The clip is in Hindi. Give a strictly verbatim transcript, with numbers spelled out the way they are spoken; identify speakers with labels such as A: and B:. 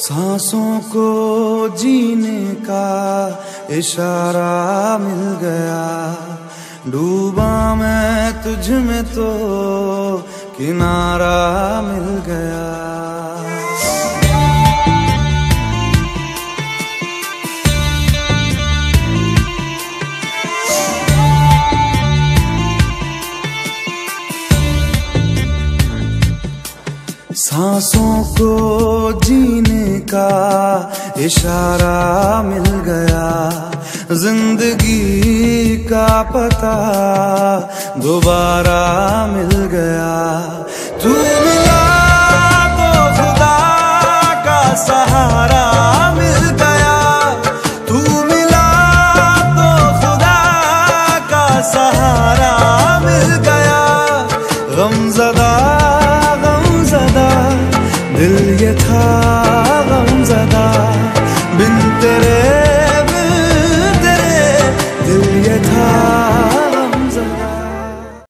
A: सांसों को जीने का इशारा मिल गया, डूबा मैं तुझ में तो किनारा मिल गया। सांसों को जीने का इशारा मिल गया, जिंदगी का पता दोबारा मिल गया। तू मिला तो खुदा का सहारा मिल गया, तू मिला तो खुदा का सहारा मिल गया। गमज़दा दिल ये था गमज़दा।